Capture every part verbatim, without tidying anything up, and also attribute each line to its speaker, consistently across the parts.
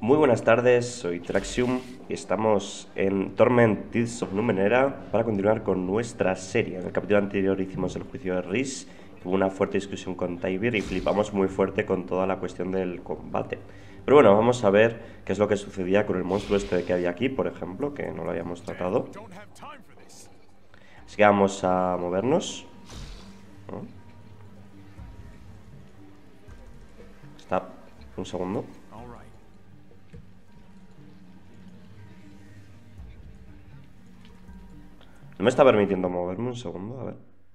Speaker 1: Muy buenas tardes, soy Traxium y estamos en Torment Tides of Numenera para continuar con nuestra serie. En el capítulo anterior hicimos el juicio de Rhys, hubo una fuerte discusión con Tybir y flipamos muy fuerte con toda la cuestión del combate. Pero bueno, vamos a ver qué es lo que sucedía con el monstruo este que había aquí, por ejemplo, que no lo habíamos tratado. Así que vamos a movernos. ¿No? Está, un segundo. No me está permitiendo moverme, un segundo, a ver.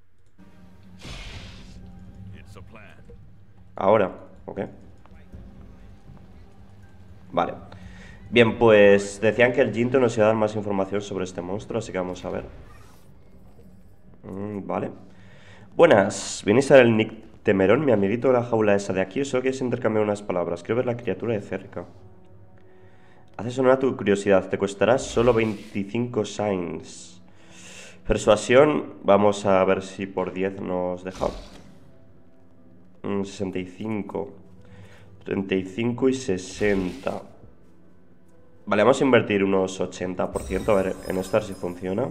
Speaker 1: Ahora, ok. Vale. Bien, pues decían que el Jinto nos iba a dar más información sobre este monstruo, así que vamos a ver. Mm, vale. Buenas, ¿vienes a ver el Nick Temerón, mi amiguito de la jaula esa de aquí? ¿O solo quieres intercambiar unas palabras? Quiero ver la criatura de cerca. Haces honor a tu curiosidad, te costará solo veinticinco signs. Persuasión, vamos a ver si por diez nos deja. Mm, sesenta y cinco. treinta y cinco y sesenta. Vale, vamos a invertir unos ochenta por ciento, a ver, en esto a ver si funciona.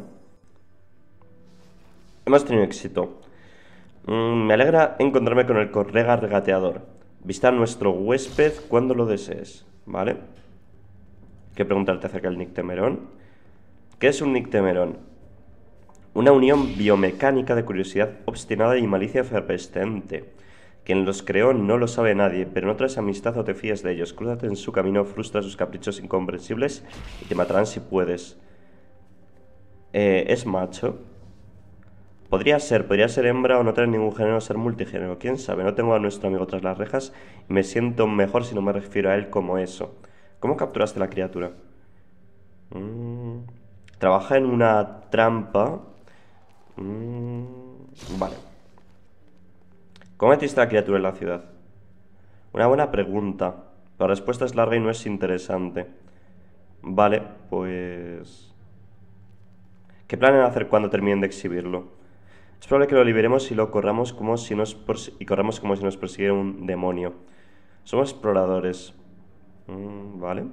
Speaker 1: Hemos tenido éxito. Mm, me alegra encontrarme con el colega regateador. Visita a nuestro huésped cuando lo desees, ¿vale? ¿Qué preguntarte acerca del Nictemerón? ¿Qué es un Nictemerón? Una unión biomecánica de curiosidad obstinada y malicia efervescente. Quien los creó no lo sabe nadie, pero no traes amistad o te fíes de ellos. Crúzate en su camino, frustra sus caprichos incomprensibles y te matarán si puedes. Eh, ¿es macho? Podría ser, podría ser hembra o no tener ningún género o ser multigénero. ¿Quién sabe? No tengo a nuestro amigo tras las rejas y me siento mejor si no me refiero a él como eso. ¿Cómo capturaste la criatura? Mm, trabaja en una trampa. Mm, vale. ¿Cómo metiste a la criatura en la ciudad? Una buena pregunta. La respuesta es larga y no es interesante. Vale, pues... ¿Qué planean hacer cuando terminen de exhibirlo? Es probable que lo liberemos y lo corramos como si nos y corramos como si nos persiguiera un demonio. Somos exploradores. Mm, vale.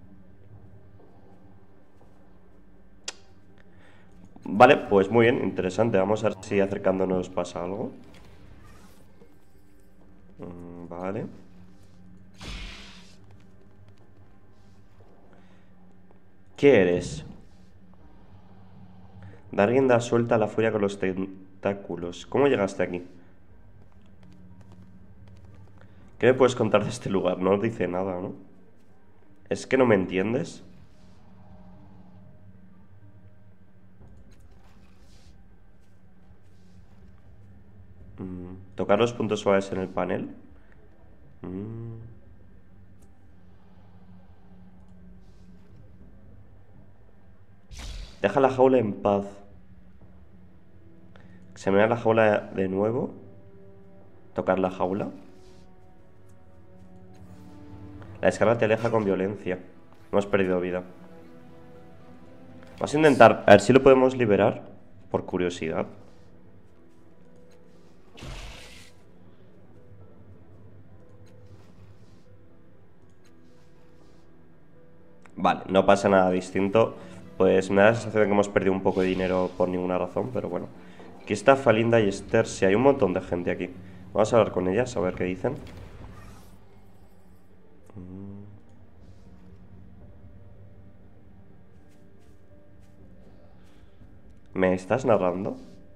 Speaker 1: Vale, pues muy bien, interesante. Vamos a ver si acercándonos pasa algo. Mm, vale. ¿Qué eres? Da rienda suelta a la furia con los tentáculos. ¿Cómo llegaste aquí? ¿Qué me puedes contar de este lugar? No dice nada, ¿no? ¿Es que no me entiendes? Mm, ¿tocar los puntos suaves en el panel? Mm. Deja la jaula en paz. Examinar la jaula de nuevo. Tocar la jaula. La descarga te aleja con violencia. Hemos perdido vida. Vamos a intentar, a ver si lo podemos liberar. Por curiosidad. Vale, no pasa nada distinto. Pues me da la sensación de que hemos perdido un poco de dinero por ninguna razón, pero bueno. Aquí está Falinda y Esther. Sí, hay un montón de gente aquí. Vamos a hablar con ellas, a ver qué dicen. ¿Me estás narrando?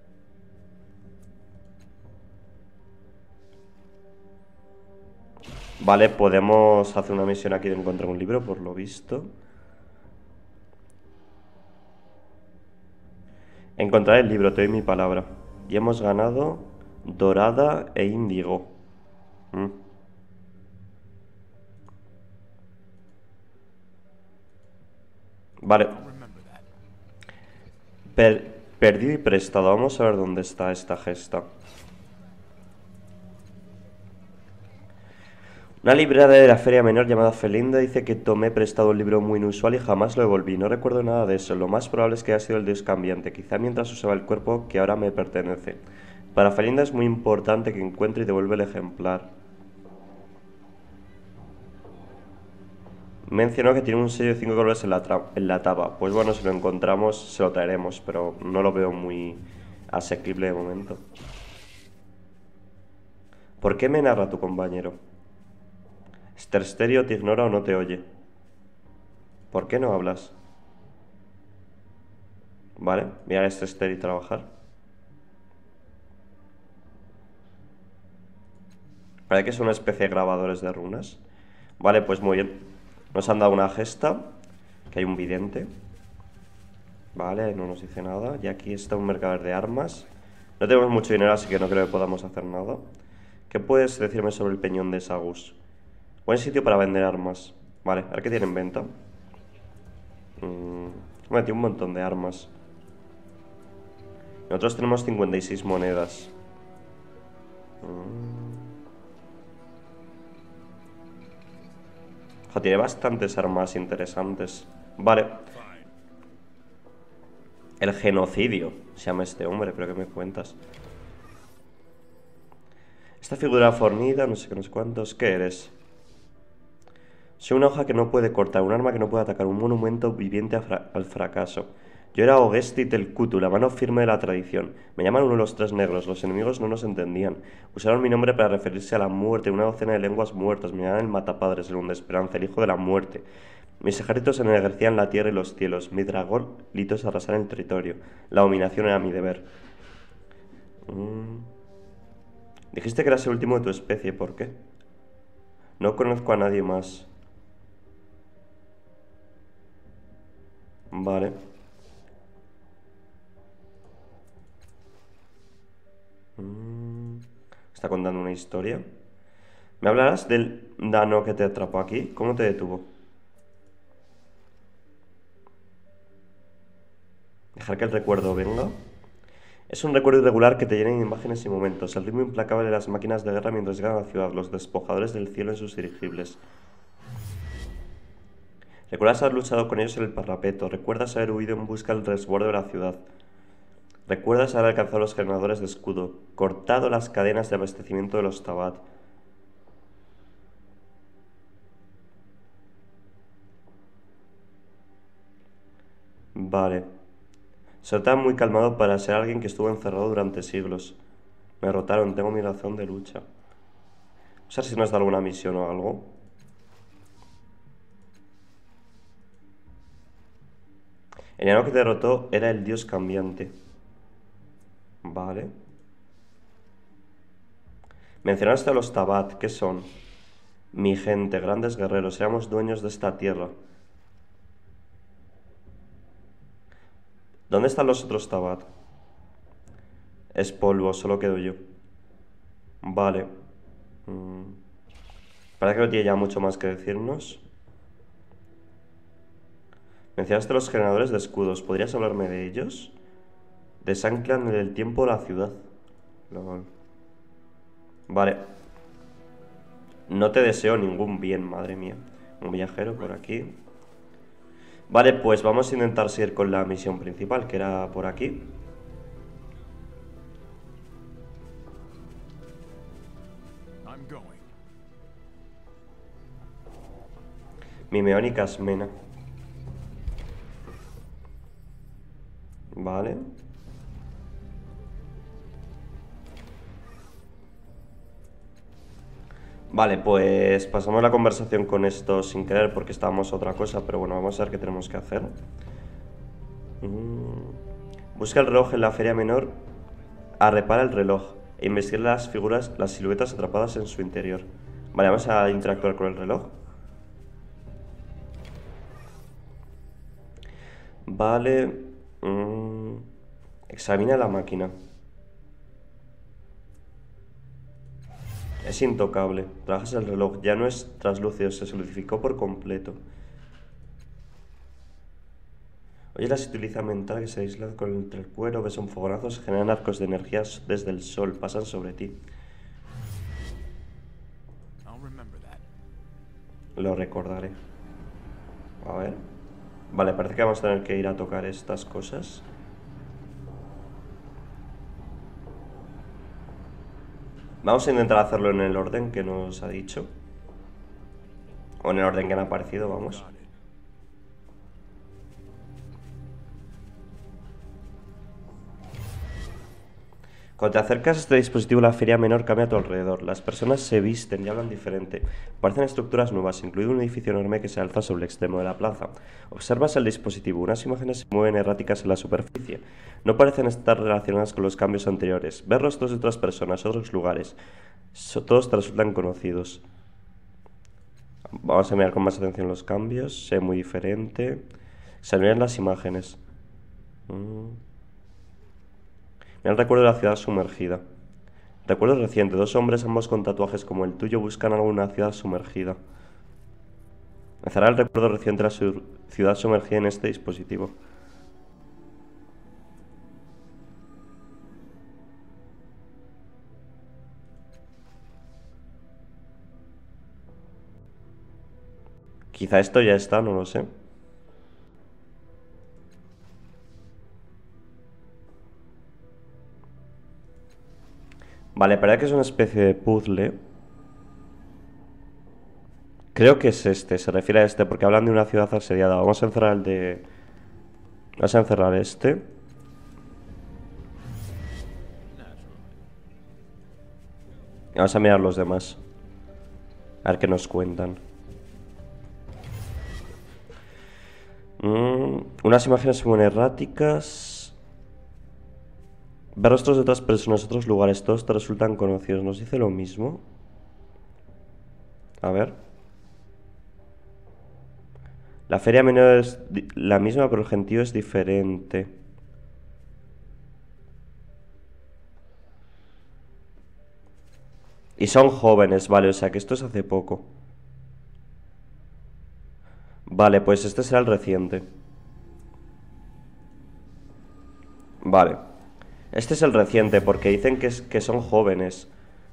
Speaker 1: Vale, podemos hacer una misión aquí de encontrar un libro, por lo visto. Encontrar el libro, te doy mi palabra. Y hemos ganado dorada e índigo. Mm. Vale. Per- perdido y prestado. Vamos a ver dónde está esta gesta. Una librera de la feria menor llamada Felinda dice que tomé prestado un libro muy inusual y jamás lo devolví. No recuerdo nada de eso. Lo más probable es que haya sido el dios cambiante, quizá mientras usaba el cuerpo que ahora me pertenece. Para Felinda es muy importante que encuentre y devuelva el ejemplar. Mencionó que tiene un sello de cinco colores en la, en la tapa. Pues bueno, si lo encontramos, se lo traeremos, pero no lo veo muy asequible de momento. ¿Por qué me narra tu compañero? Stersterio te ignora o no te oye. ¿Por qué no hablas? Vale, mirar a Stersterio y trabajar. Parece que es una especie de grabadores de runas. Vale, pues muy bien. Nos han dado una gesta, que hay un vidente. Vale, no nos dice nada. Y aquí está un mercader de armas. No tenemos mucho dinero, así que no creo que podamos hacer nada. ¿Qué puedes decirme sobre el peñón de Sagus? Buen sitio para vender armas. Vale, a ver qué tiene en venta. Mm, me tiene un montón de armas. Nosotros tenemos cincuenta y seis monedas. Mm. Ojo, tiene bastantes armas interesantes. Vale. El genocidio se llama este hombre, pero ¿qué me cuentas? Esta figura fornida, no sé qué, no sé cuántos. ¿Qué eres? Soy una hoja que no puede cortar, un arma que no puede atacar, un monumento viviente fra al fracaso. Yo era Ogesti Telkutu, la mano firme de la tradición. Me llaman uno de los tres negros, los enemigos no nos entendían. Usaron mi nombre para referirse a la muerte, una docena de lenguas muertas. Me llaman el matapadres, el esperanza, el hijo de la muerte. Mis ejércitos enegrecían la tierra y los cielos. Mi dragón litos arrasar el territorio. La dominación era mi deber. Mm. Dijiste que eras el último de tu especie, ¿por qué? No conozco a nadie más. Vale. Mm. Está contando una historia. ¿Me hablarás del Dano que te atrapó aquí? ¿Cómo te detuvo? Dejar que el recuerdo venga. Es un recuerdo irregular que te llena de imágenes y momentos. El ritmo implacable de las máquinas de guerra mientras llegan a la ciudad. Los despojadores del cielo en sus dirigibles. Recuerdas haber luchado con ellos en el parapeto. Recuerdas haber huido en busca del resguardo de la ciudad. Recuerdas haber alcanzado los generadores de escudo. Cortado las cadenas de abastecimiento de los Tabat. Vale. Se nota muy calmado para ser alguien que estuvo encerrado durante siglos. Me derrotaron, tengo mi razón de lucha. No sé si nos da alguna misión o algo. El enano que te derrotó era el dios cambiante. Vale. Mencionaste a los Tabat, ¿qué son? Mi gente, grandes guerreros, éramos dueños de esta tierra. ¿Dónde están los otros Tabat? Es polvo, solo quedo yo. Vale. Mm. Parece que no tiene ya mucho más que decirnos. Mencionaste los generadores de escudos. ¿Podrías hablarme de ellos? Desanclan en el tiempo la ciudad. Lol. Vale. No te deseo ningún bien, madre mía. Un viajero por aquí. Vale, pues vamos a intentar seguir con la misión principal, que era por aquí. Mimeónica Asmena. Vale. Vale, pues pasamos la conversación con esto sin querer porque estábamos a otra cosa, pero bueno, vamos a ver qué tenemos que hacer. Mm. Busca el reloj en la feria menor a repara el reloj e investiga las figuras, las siluetas atrapadas en su interior. Vale, vamos a interactuar con el reloj. Vale. Mm. Examina la máquina. Es intocable. Trabajas el reloj. Ya no es translúcido. Se solidificó por completo. Oye, la utiliza mental que se aísla con entre el cuero. Ves un fogonazo. Se generan arcos de energías desde el sol. Pasan sobre ti. Lo recordaré. A ver. Vale, parece que vamos a tener que ir a tocar estas cosas. Vamos a intentar hacerlo en el orden que nos ha dicho. O en el orden que han aparecido, vamos. Cuando te acercas a este dispositivo, la feria menor cambia a tu alrededor. Las personas se visten y hablan diferente. Parecen estructuras nuevas, incluido un edificio enorme que se alza sobre el extremo de la plaza. Observas el dispositivo. Unas imágenes se mueven erráticas en la superficie. No parecen estar relacionadas con los cambios anteriores. Ver rostros de otras personas, otros lugares. So- todos te resultan conocidos. Vamos a mirar con más atención los cambios. Se ve muy diferente. Se ven las imágenes. Mm. Mira el recuerdo de la ciudad sumergida. Recuerdo reciente, dos hombres ambos con tatuajes como el tuyo buscan algo en una ciudad sumergida. Encerrar el recuerdo reciente de la su- ciudad sumergida en este dispositivo. Quizá esto ya está, no lo sé. Vale, parece que es una especie de puzzle. Creo que es este, se refiere a este, porque hablan de una ciudad asediada. Vamos a encerrar el de... Vamos a encerrar este. Vamos a mirar los demás. A ver qué nos cuentan. Mm, unas imágenes muy erráticas. Ver rostros de otras personas, otros lugares, todos te resultan conocidos. ¿Nos dice lo mismo? A ver. La feria menor es di- la misma, pero el gentío es diferente. Y son jóvenes, vale, o sea que esto es hace poco. Vale, pues este será el reciente. Vale. Este es el reciente porque dicen que, es, que son jóvenes.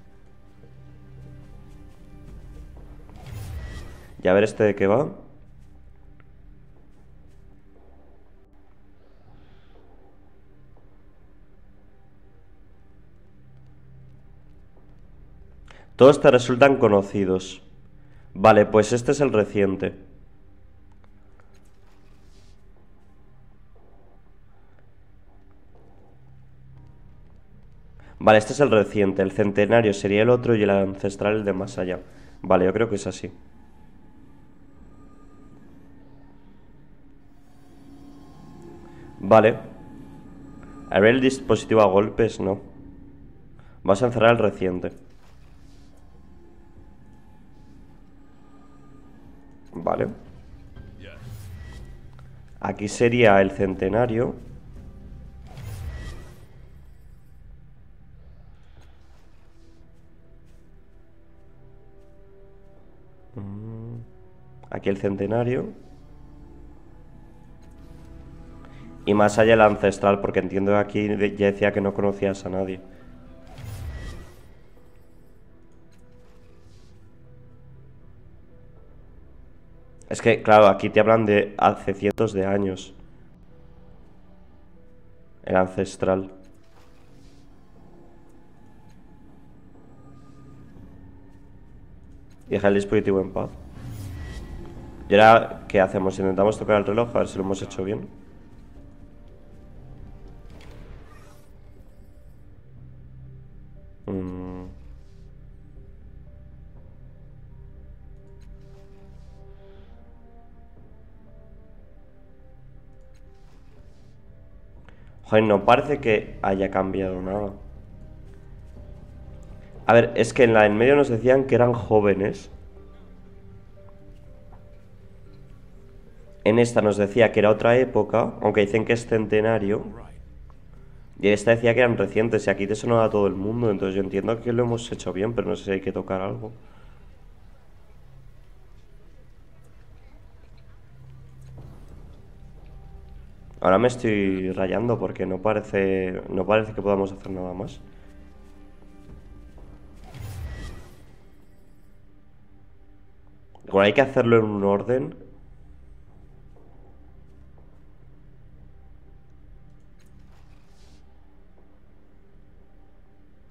Speaker 1: Y a ver este de qué va. Todos te resultan conocidos. Vale, pues este es el reciente. Vale, este es el reciente. El centenario sería el otro y el ancestral el de más allá. Vale, yo creo que es así. Vale. A ver el dispositivo a golpes, no. Vas a encerrar el reciente. Vale. Aquí sería el centenario. Mm, Aquí el centenario. Y más allá el ancestral, porque entiendo que aquí de- ya decía que no conocías a nadie. Es que, claro, aquí te hablan de hace cientos de años. El ancestral. Y deja el dispositivo en paz. ¿Y ahora qué hacemos? Intentamos tocar el reloj a ver si lo hemos hecho bien. Mm. Joder, no parece que haya cambiado nada. A ver, es que en la en medio nos decían que eran jóvenes. En esta nos decía que era otra época, aunque dicen que es centenario. Y esta decía que eran recientes y aquí te sonaba a todo el mundo. Entonces yo entiendo que lo hemos hecho bien, pero no sé si hay que tocar algo. Ahora me estoy rayando porque no parece, no parece que podamos hacer nada más. Igual hay que hacerlo en un orden.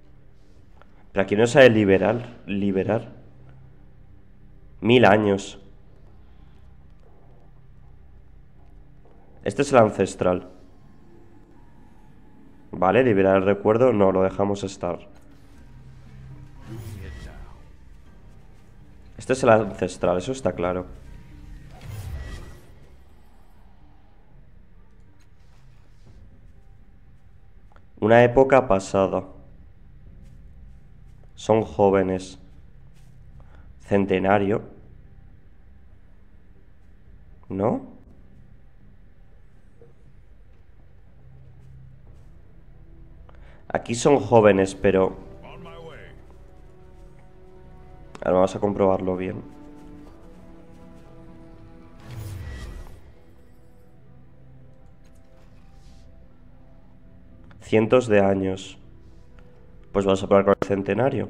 Speaker 1: Pero aquí no sabe liberar, liberar. Mil años. Este es el ancestral. Vale, liberar el recuerdo. No, lo dejamos estar. Este es el ancestral, eso está claro. Una época pasada. Son jóvenes. Centenario. ¿No? Aquí son jóvenes, pero... Ahora vamos a comprobarlo bien. Cientos de años. Pues vamos a probar con el centenario.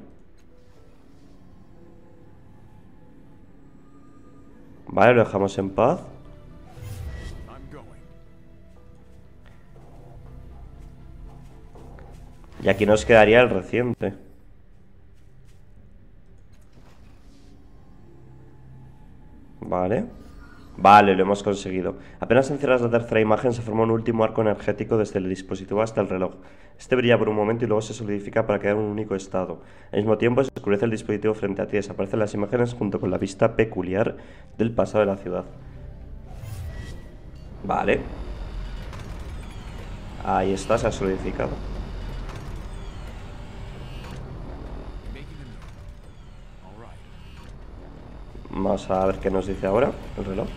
Speaker 1: Vale, lo dejamos en paz. Y aquí nos quedaría el reciente. Vale. Vale, lo hemos conseguido. Apenas encierras la tercera imagen, se forma un último arco energético desde el dispositivo hasta el reloj. Este brilla por un momento y luego se solidifica para quedar en un único estado. Al mismo tiempo, se oscurece el dispositivo frente a ti y desaparecen las imágenes junto con la vista peculiar del pasado de la ciudad. Vale. Ahí está, se ha solidificado. Vamos a ver qué nos dice ahora el reloj.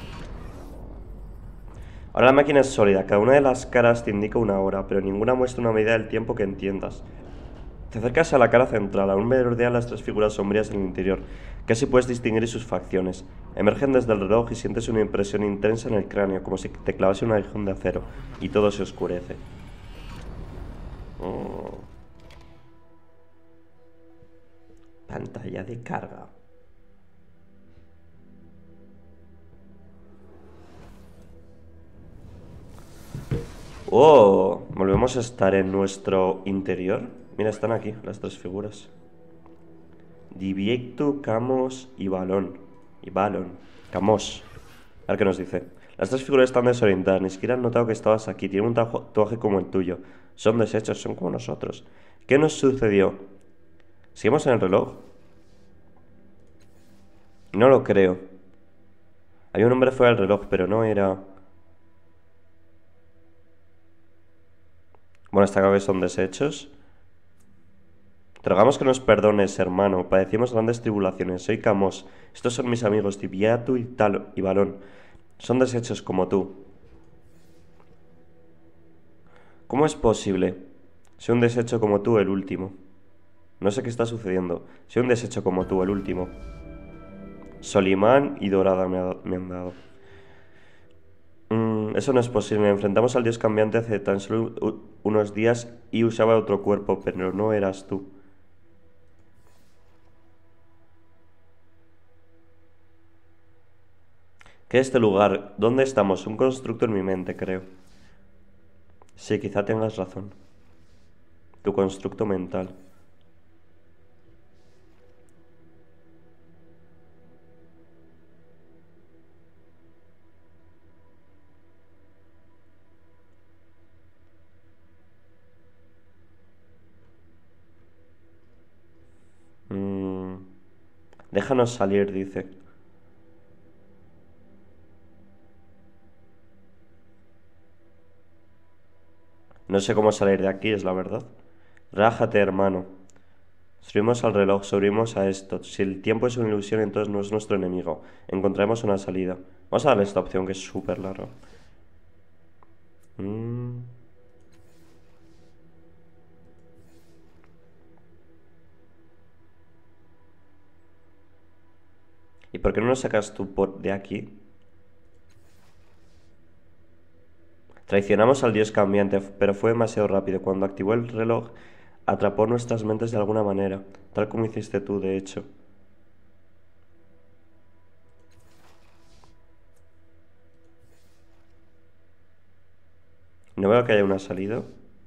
Speaker 1: Ahora la máquina es sólida, cada una de las caras te indica una hora, pero ninguna muestra una medida del tiempo que entiendas. Te acercas a la cara central, aún me rodean las tres figuras sombrías en el interior. Casi puedes distinguir sus facciones. Emergen desde el reloj y sientes una impresión intensa en el cráneo, como si te clavase un aguijón de acero, y todo se oscurece. Oh. Pantalla de carga. Oh, volvemos a estar en nuestro interior. Mira, están aquí las tres figuras. Diviecto, Camos y Balón. Y Balón. Camos. A ver qué nos dice. Las tres figuras están desorientadas. Ni siquiera han notado que estabas aquí. Tienen un tatuaje como el tuyo. Son deshechos, son como nosotros. ¿Qué nos sucedió? ¿Seguimos en el reloj? No lo creo. Había un hombre fuera del reloj, pero no era... Bueno, esta cabeza son desechos. Te rogamos que nos perdones, hermano. Padecimos grandes tribulaciones. Soy Camos. Estos son mis amigos Diviatu y Tal y Balón. Son desechos como tú. ¿Cómo es posible? Soy un desecho como tú, el último. No sé qué está sucediendo. Soy un desecho como tú, el último. Solimán y Dorada me, ha, me han dado. Mm, eso no es posible. Enfrentamos al dios cambiante hace tan solo unos días y usaba otro cuerpo, pero no eras tú. ¿Qué es este lugar? ¿Dónde estamos? Un constructo en mi mente, creo. Sí, quizá tengas razón. Tu constructo mental. Mm, déjanos salir, dice. No sé cómo salir de aquí, es la verdad. Rájate, hermano. Subimos al reloj, subimos a esto. Si el tiempo es una ilusión, entonces no es nuestro enemigo. Encontraremos una salida. Vamos a darle esta opción que es súper larga. Mm. ¿Y por qué no nos sacas tú por de aquí? Traicionamos al dios cambiante, pero fue demasiado rápido. Cuando activó el reloj, atrapó nuestras mentes de alguna manera, tal como hiciste tú, de hecho. No veo que haya una salida.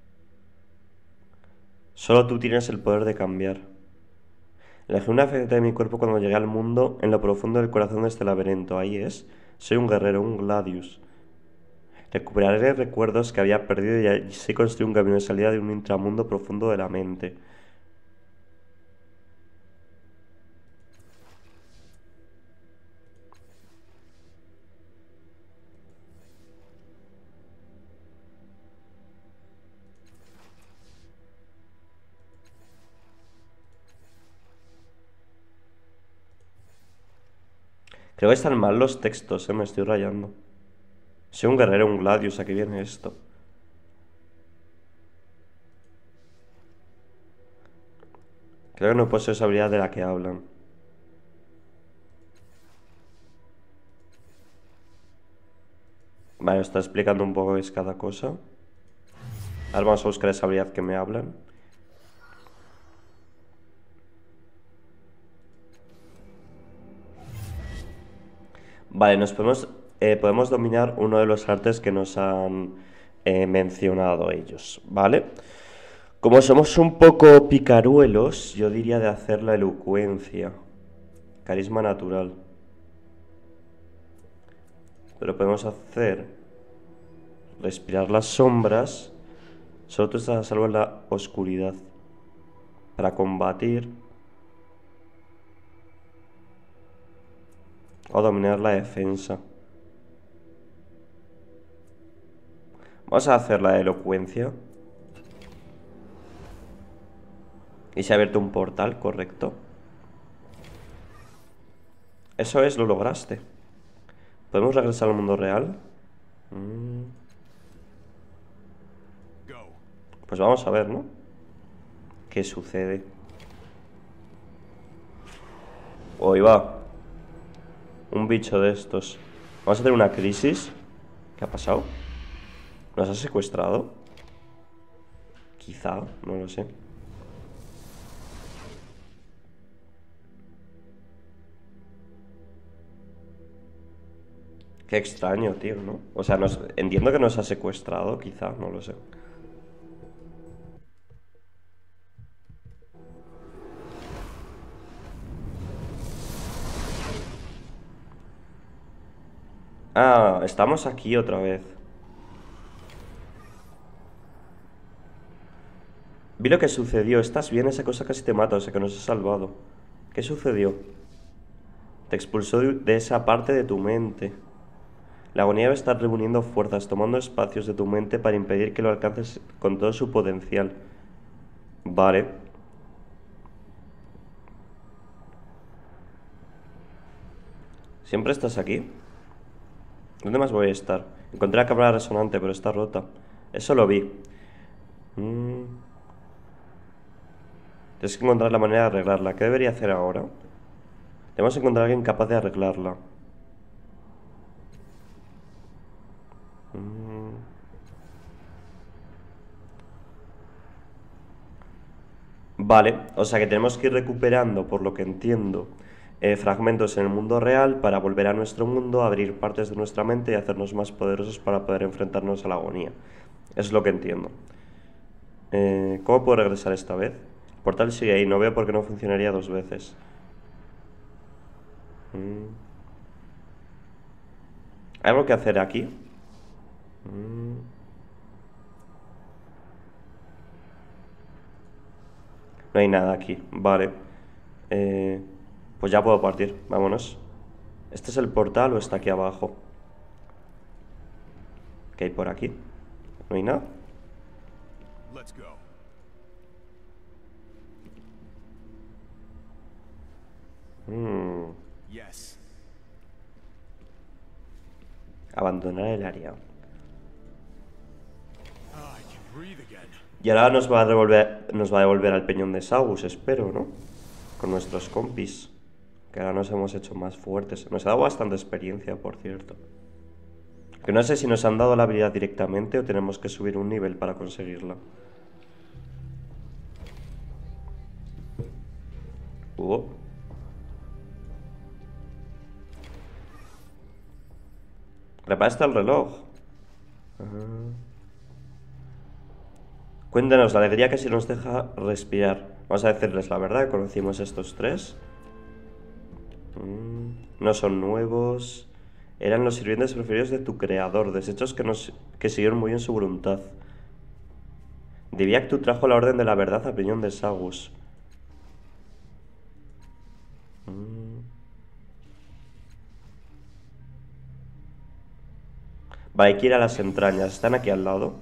Speaker 1: Solo tú tienes el poder de cambiar. Elegí una faceta de mi cuerpo cuando llegué al mundo, en lo profundo del corazón de este laberinto. Ahí es. Soy un guerrero, un Gladius. Recuperaré recuerdos que había perdido y así construir un camino de salida de un intramundo profundo de la mente. Creo que están mal los textos, eh, me estoy rayando. Soy un guerrero, un gladius, ¿a qué viene esto? Creo que no poseo esa habilidad de la que hablan. Vale, está explicando un poco qué es cada cosa. Ahora vamos a buscar esa habilidad que me hablan. Vale, nos podemos, eh, podemos dominar uno de los artes que nos han eh, mencionado ellos, ¿vale? Como somos un poco picaruelos, yo diría de hacer la elocuencia. Carisma natural. Pero podemos hacer respirar las sombras. Solo tú estás a salvo en la oscuridad. Para combatir o dominar la defensa. Vamos a hacer la elocuencia. Y se ha abierto un portal, correcto. Eso es, lo lograste. ¿Podemos regresar al mundo real? Mm. Pues vamos a ver, ¿no? ¿Qué sucede? Hoy va. Un bicho de estos. Vamos a tener una crisis. ¿Qué ha pasado? ¿Nos ha secuestrado? Quizá, no lo sé. Qué extraño, tío, ¿no? O sea, nos, entiendo que nos ha secuestrado, quizá, no lo sé. Ah, estamos aquí otra vez. Vi lo que sucedió. ¿Estás bien? Esa cosa casi te mata, o sea que nos ha salvado. ¿Qué sucedió? Te expulsó de, de esa parte de tu mente. La agonía debe estar reuniendo fuerzas, tomando espacios de tu mente para impedir que lo alcances con todo su potencial. Vale. ¿Siempre estás aquí? ¿Dónde más voy a estar? Encontré la cámara resonante, pero está rota. Eso lo vi. Mm. Tienes que encontrar la manera de arreglarla. ¿Qué debería hacer ahora? Debemos encontrar a alguien capaz de arreglarla. Mm. Vale, o sea que tenemos que ir recuperando, por lo que entiendo, eh, fragmentos en el mundo real para volver a nuestro mundo, abrir partes de nuestra mente y hacernos más poderosos para poder enfrentarnos a la agonía. Eso es lo que entiendo. Eh, ¿Cómo puedo regresar esta vez? El portal sigue ahí, no veo por qué no funcionaría dos veces. Mm. ¿Hay algo que hacer aquí? Mm. No hay nada aquí, vale. Eh, pues ya puedo partir, vámonos. ¿Este es el portal o está aquí abajo? ¿Qué hay por aquí? ¿No hay nada? Mm. Abandonar el área. Y ahora nos va a devolver, nos va a devolver al peñón de Sagus, espero, ¿no? Con nuestros compis. Que ahora nos hemos hecho más fuertes. Nos ha dado bastante experiencia, por cierto. Que no sé si nos han dado la habilidad directamente o tenemos que subir un nivel para conseguirla. Uh. Reparaste el reloj. Uh. Cuéntanos la alegría que si nos deja respirar. Vamos a decirles la verdad, conocimos estos tres. Mm, no son nuevos. eran los sirvientes preferidos de tu creador, desechos que, nos, que siguieron muy bien su voluntad. Diviactu trajo la orden de la verdad a Peñón de Sagus. Mm. Vale, hay que ir a las entrañas. Están aquí al lado.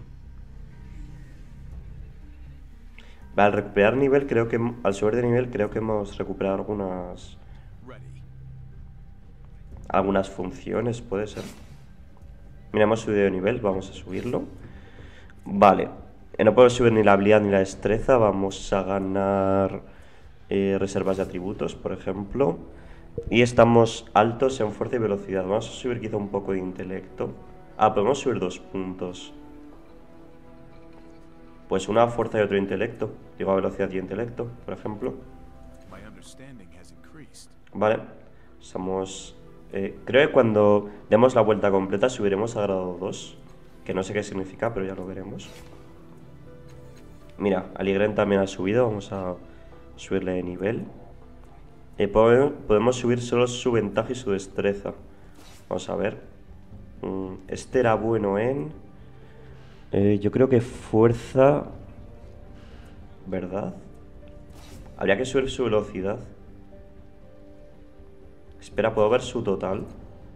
Speaker 1: Vale, al recuperar nivel, creo que... Al subir de nivel, creo que hemos recuperado algunas... Algunas funciones, puede ser. Mira, hemos subido de nivel, vamos a subirlo. Vale. Eh, no podemos subir ni la habilidad ni la destreza. Vamos a ganar eh, reservas de atributos, por ejemplo. Y estamos altos en fuerza y velocidad. Vamos a subir quizá un poco de intelecto. Ah, podemos subir dos puntos. Pues una fuerza y otro intelecto. Digo, a velocidad y intelecto, por ejemplo. Vale. Somos... Eh, creo que cuando demos la vuelta completa subiremos a grado dos. Que no sé qué significa, pero ya lo veremos. Mira, Aligren también ha subido. Vamos a subirle de nivel. Eh, podemos subir solo su ventaja y su destreza. Vamos a ver. Mm, este era bueno en... Eh, yo creo que fuerza... ¿Verdad? Habría que subir su velocidad. Espera, ¿puedo ver su total?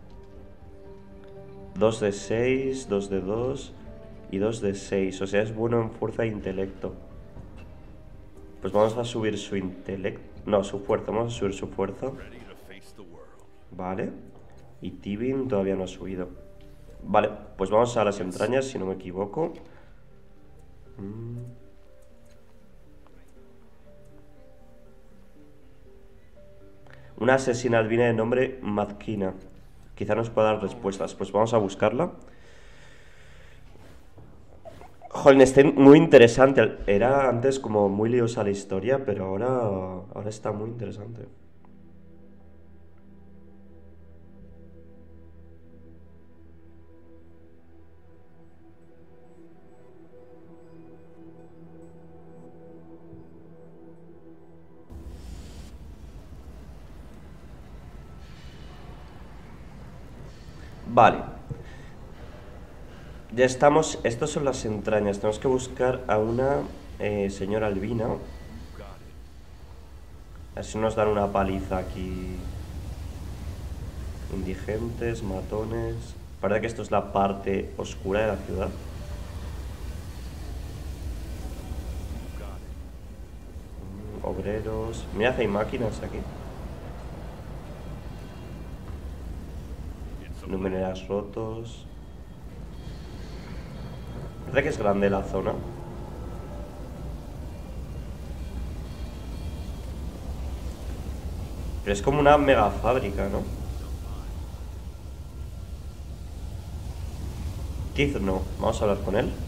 Speaker 1: dos de seis, dos de dos y dos de seis. O sea, es bueno en fuerza e intelecto. Pues vamos a subir su intelecto. No, su fuerza. Vamos a subir su fuerza. Vale. Y Tibin todavía no ha subido. Vale, pues vamos a las entrañas, si no me equivoco. Mm. Una asesina albina de nombre Mazkina. Quizá nos pueda dar respuestas. Pues vamos a buscarla. Holstein, muy interesante. Era antes como muy liosa la historia, pero ahora, ahora está muy interesante. Vale. Ya estamos... Estos son las entrañas. Tenemos que buscar a una eh, señora albina. Así nos dan una paliza aquí. Indigentes, matones... Parece que esto es la parte oscura de la ciudad. Mm, obreros... Mirad, hay máquinas aquí. Luminarias rotos... Parece que es grande la zona. Pero es como una mega fábrica, ¿no? Keith no. Vamos a hablar con él.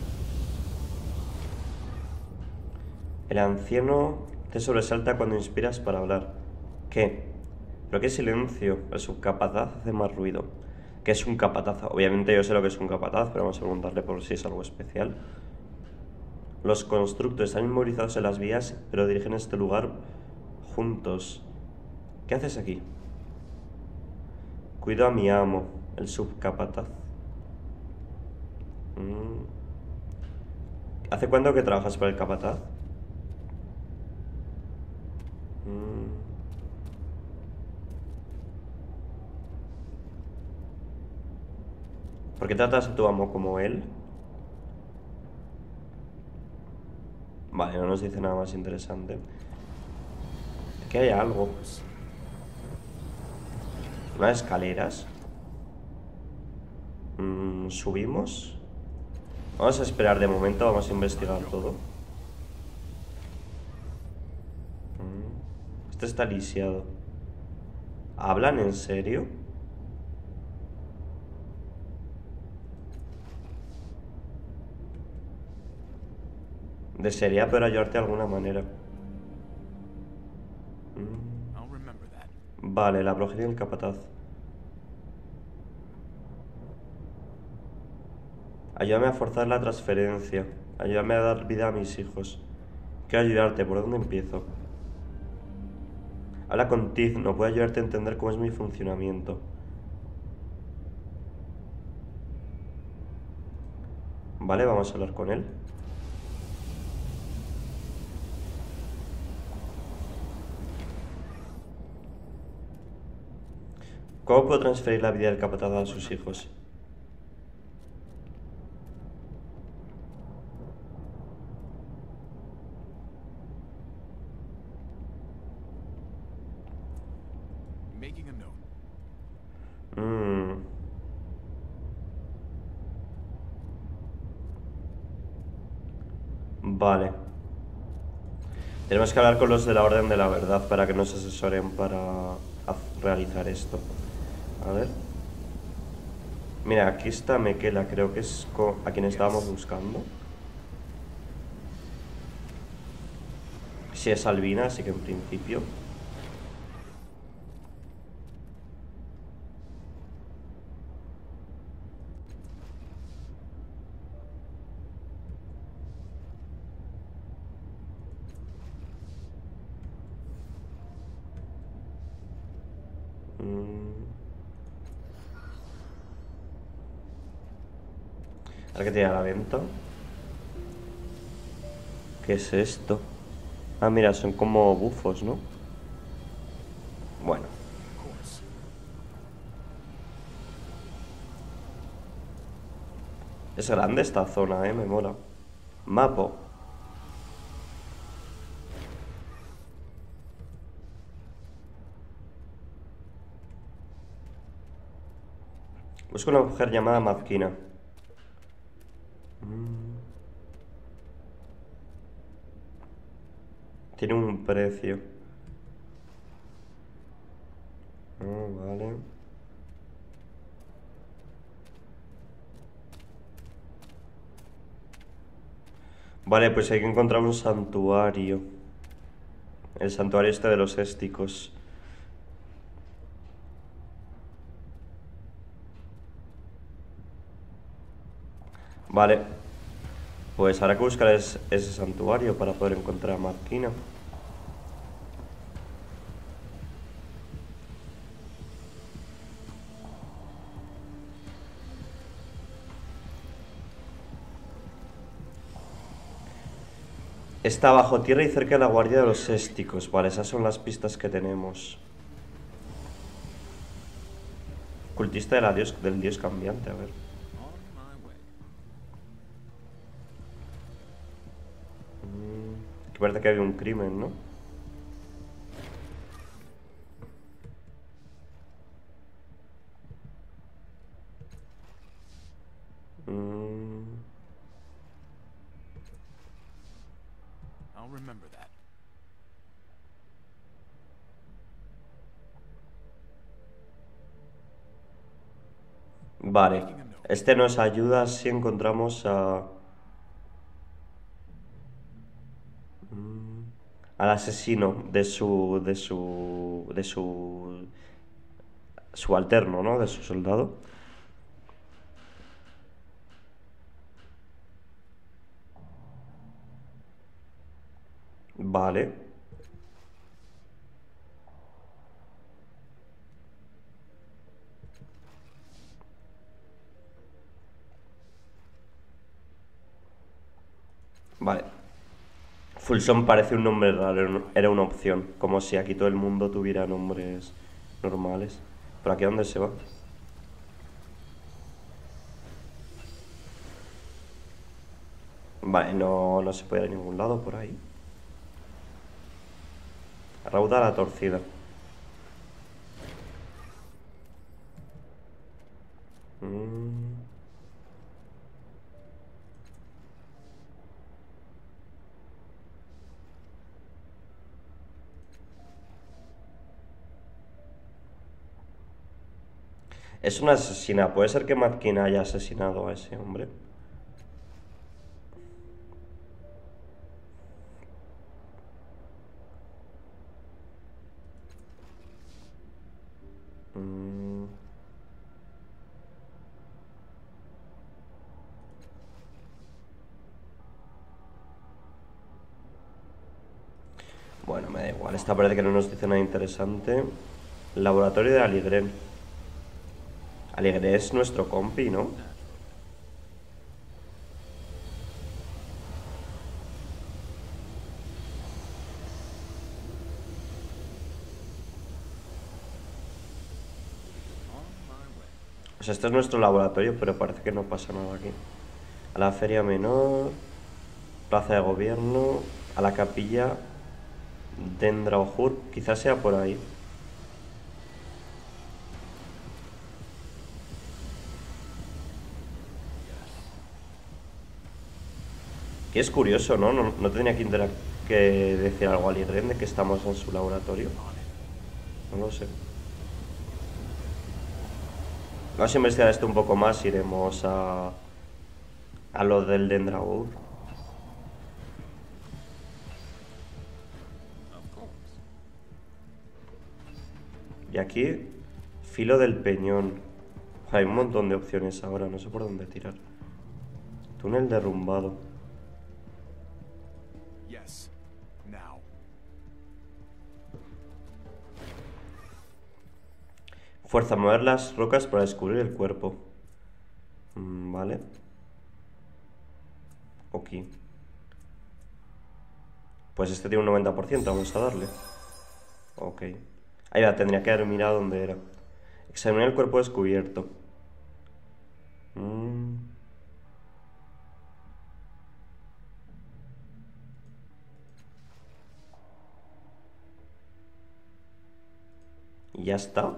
Speaker 1: El anciano te sobresalta cuando inspiras para hablar. ¿Qué? ¿Pero qué silencio? El subcapataz hace más ruido. ¿Qué es un capataz? Obviamente yo sé lo que es un capataz, pero vamos a preguntarle por si es algo especial. Los constructos están inmovilizados en las vías, pero dirigen este lugar juntos. ¿Qué haces aquí? Cuido a mi amo, el subcapataz. Mm. ¿Hace cuánto que trabajas para el capataz? Mm. ¿Por qué tratas a tu amo como él? Vale, no nos dice nada más interesante. Aquí hay algo. Unas escaleras. Mm, ¿subimos? Vamos a esperar de momento, vamos a investigar todo. Mm, este está lisiado. ¿Hablan en serio? Desearía poder ayudarte de alguna manera. Mm. Vale, la progenie del capataz. Ayúdame a forzar la transferencia. Ayúdame a dar vida a mis hijos. Quiero ayudarte, ¿por dónde empiezo? Habla con Tiz, no puedo ayudarte a entender cómo es mi funcionamiento. Vale, vamos a hablar con él. ¿Cómo puedo transferir la vida del capataz a sus hijos? Mm. Vale. Tenemos que hablar con los de la Orden de la Verdad para que nos asesoren para realizar esto. A ver. Mira, aquí está Mekela, creo que es a quien estábamos buscando. Si es Albina, así que en principio. Ahora que tiene a la venta. ¿Qué es esto? Ah, mira, son como bufos, ¿no? Bueno. Es grande esta zona, eh, me mola. Mapo. Busco una mujer llamada Mazkina. Mm. Tiene un precio. Oh, vale. Vale, pues hay que encontrar un santuario. El santuario este de los ésticos. Vale. Pues habrá que buscar es, ese santuario para poder encontrar a Mazkina. Está bajo tierra y cerca de la guardia de los ésticos. Vale, esas son las pistas que tenemos. Cultista de la dios, del dios cambiante, a ver. Mm, que parece que había un crimen, ¿no? Mm. Vale, este nos ayuda si encontramos a... al asesino de su... de su... de su... subalterno, ¿no? De su soldado. Vale. Vale. Fulson parece un nombre raro, era una opción. Como si aquí todo el mundo tuviera nombres normales. ¿Pero aquí a dónde se va? Vale, no, no se puede ir a ningún lado por ahí. Rauda la torcida. Mm. Es una asesina. ¿Puede ser que Mazkina haya asesinado a ese hombre? Mm. Bueno, me da igual. Esta parece que no nos dice nada interesante. Laboratorio de Aligren. Aligren es nuestro compi, ¿no? O sea, este es nuestro laboratorio, pero parece que no pasa nada aquí. A la feria menor, plaza de gobierno, a la capilla Dendraujur, quizás sea por ahí. Que es curioso, ¿no? No, no tenía que, que decir algo al Irren de que estamos en su laboratorio. No lo sé. Vamos a investigar esto un poco más. Iremos a... a lo del Dendraujur. Y aquí, filo del peñón. Hay un montón de opciones ahora, no sé por dónde tirar. Túnel derrumbado. Fuerza, mover las rocas para descubrir el cuerpo. Mm, vale. Ok. Pues este tiene un noventa por ciento, vamos a darle. Ok. Ahí va, tendría que haber mirado dónde era. Examinar el cuerpo descubierto. Mm. Y ya está.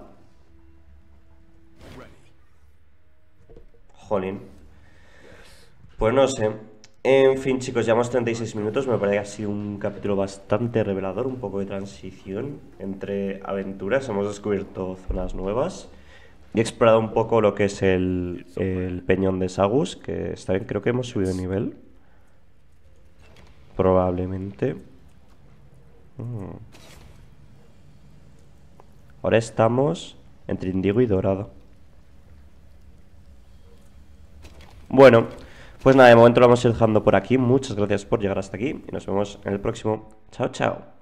Speaker 1: Jolín. Pues no sé. En fin, chicos, llevamos treinta y seis minutos. Me parece que ha sido un capítulo bastante revelador. Un poco de transición entre aventuras. Hemos descubierto zonas nuevas. Y he explorado un poco lo que es el, el peñón de Sagus. Que está bien, creo que hemos subido de nivel. Probablemente. Hmm. Ahora estamos entre indigo y dorado. Bueno, pues nada, de momento lo vamos a ir dejando por aquí. Muchas gracias por llegar hasta aquí y nos vemos en el próximo. Chao, chao.